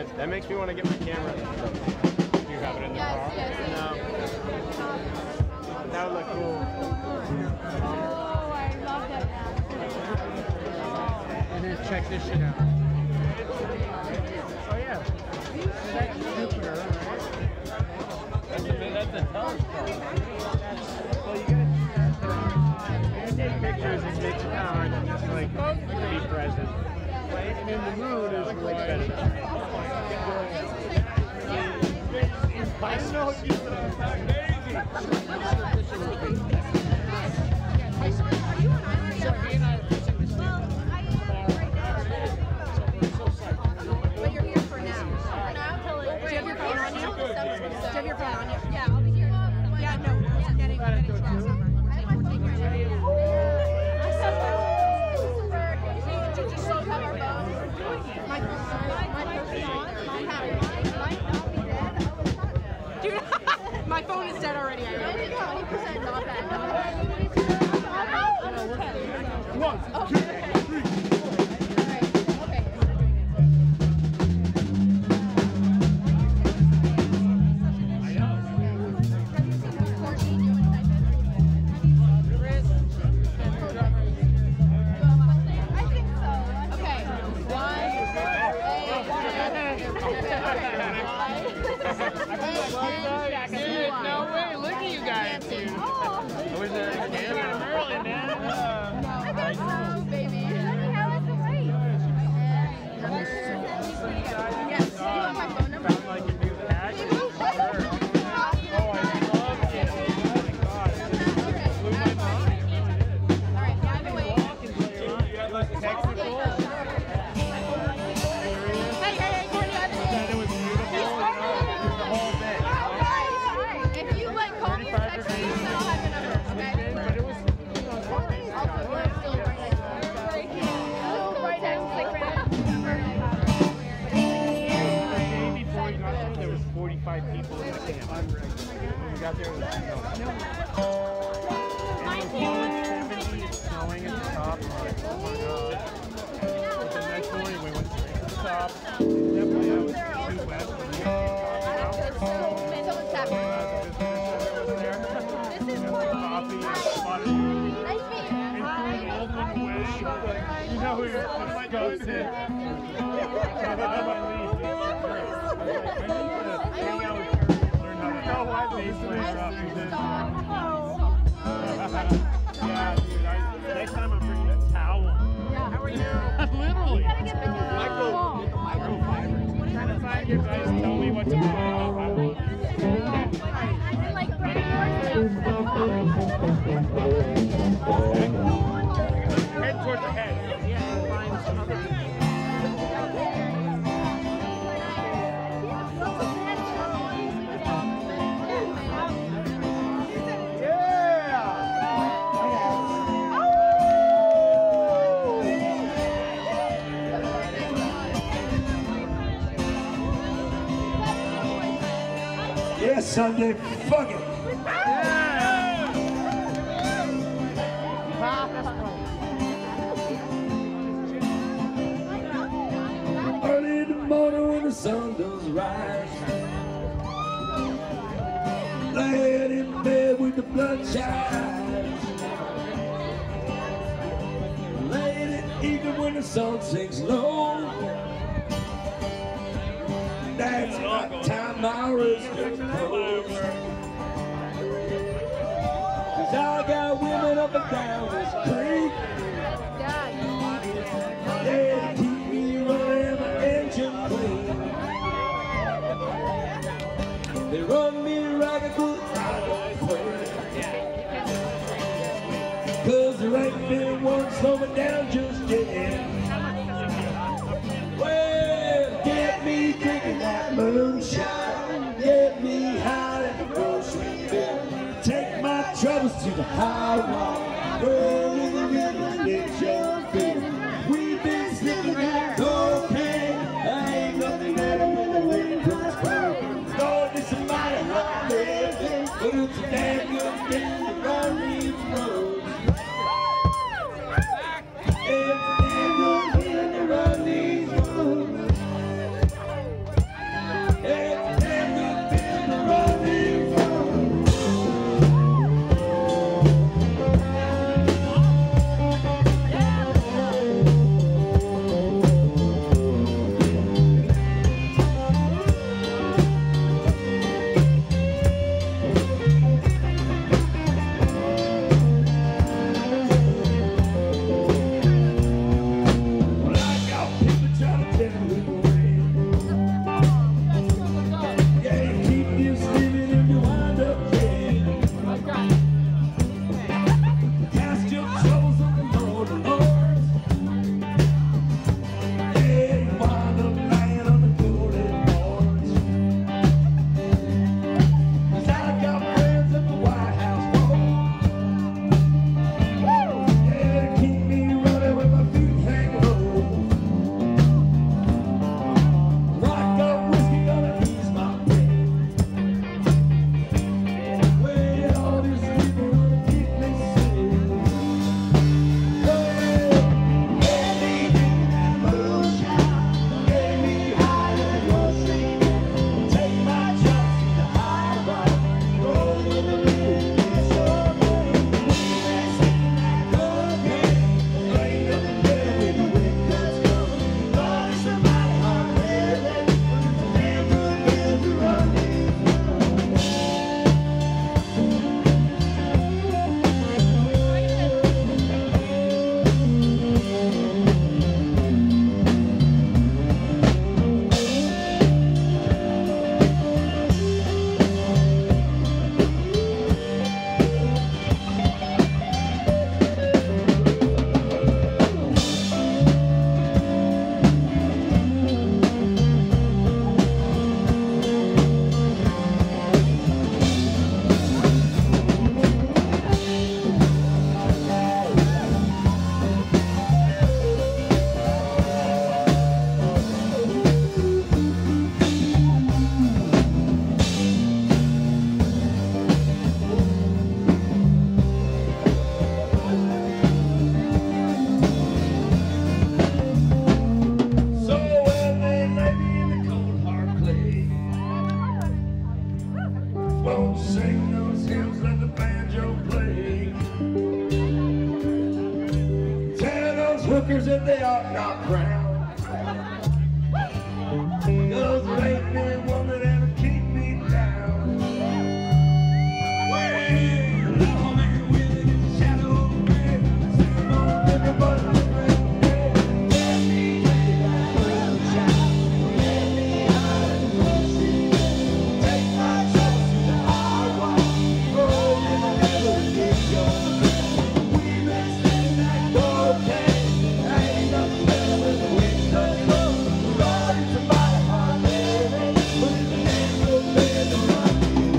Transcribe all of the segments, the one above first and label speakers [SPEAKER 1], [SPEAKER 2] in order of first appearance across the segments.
[SPEAKER 1] That makes me want to get my camera.
[SPEAKER 2] Do you have it in the car?
[SPEAKER 3] Yes.
[SPEAKER 1] No. That would look cool.
[SPEAKER 3] Oh, I love that.
[SPEAKER 2] And then check this shit out. Oh yeah. That's Jupiter, right? That's a telescope.
[SPEAKER 1] Well, you gotta take pictures and make it hard and just like be present.
[SPEAKER 2] And then the moon is right.
[SPEAKER 1] I know you
[SPEAKER 3] But you're here for now. Do you have your phone on you? Do you have your phone on you? Yeah, I'll be here. Yeah, no, we're getting transferred. We're taking it. Did you still have your phone? My phone's on. Dude, my phone is dead already. I know. 100% not bad.
[SPEAKER 2] 1, 2, 3.
[SPEAKER 1] No way, look at you guys, dude. I was there in early, man.
[SPEAKER 3] I guess so, baby. How was the race? Yes, you want my phone number?
[SPEAKER 1] Found like a new patch. Oh, I love it. Oh my god. It blew my mind.
[SPEAKER 3] Alright, yeah, I've been waiting.
[SPEAKER 1] Technical.
[SPEAKER 3] Hey, Courtney, I've been waiting.
[SPEAKER 1] It was beautiful. The whole thing.
[SPEAKER 3] If you like call me or text me, then I'll have your number, okay?
[SPEAKER 1] But it was fine.
[SPEAKER 3] Also, we're still right next to each other. Right next to the
[SPEAKER 1] Before we got there, there was 45 people in the camp. When we got there, it was snowing at the top. Oh my god. But the next morning, we went straight to the top. Definitely, I was too wet for the
[SPEAKER 3] Someone's tapping. This is
[SPEAKER 1] coffee and spotted.
[SPEAKER 3] nice meeting you.
[SPEAKER 1] You know who you're supposed to. Yeah, dude, next time I'm bringing a towel.
[SPEAKER 3] How are you?
[SPEAKER 1] Literally.
[SPEAKER 3] Michael.
[SPEAKER 1] Trying to find you guys, tell me what to do.
[SPEAKER 3] I like
[SPEAKER 1] Head towards the head.
[SPEAKER 4] Yes, Sunday, fuck it. Early in the morning when the sun does rise, laying in bed with the bloodshot eyes, late at evening when the sun sinks low. That's about time my rooster crows. 'Cause I got women up and down this creek. They keep me running my engine clean. They run me ragged, but I don't quit. 'Cause there ain't been one slowing down just yet. Well, get me drinking that moonshine, get me high at the grocery bin, take my troubles to the high wall, burn in the river and get your fill. We've been slipping that cocaine, I ain't nothing better when the wind comes cold. Lord, it's a mighty hard living, but it's a damn good thing to run these roads. It's a damn good thing to run these roads. but not proud. 'Cause there ain't been one that ever keep me down. Well, I'm a willing in the shadow of the bed. Sitting on everybody around there. Let me take that moonshine. Let me hide in the bushes. Take my troubles to the highway. Roll in the middle of New York. We've been sitting that cocaine. Ain't nothing better when the winter's cold. We're all in somebody's heart, baby. But in the name of being the right.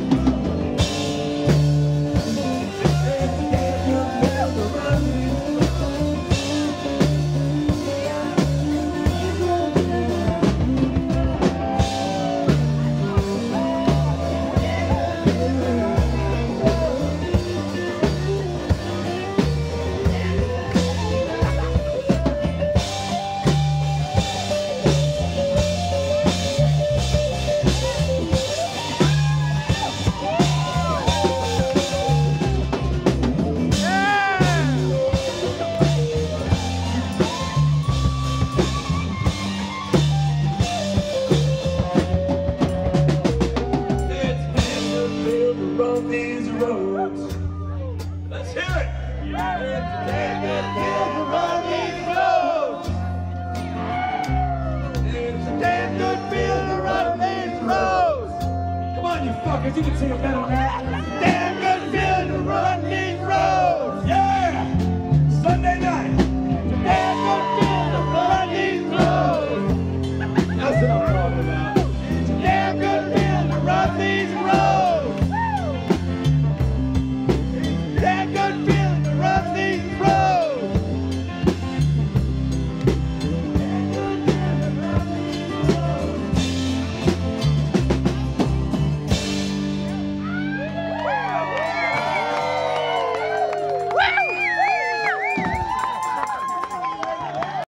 [SPEAKER 4] There's a damn good bell to run me. Run these roads. Let's hear it. It's a damn good feel to run these roads. It's a damn good feel to run these roads. Come on, you fuckers, you can sing a better than that. Damn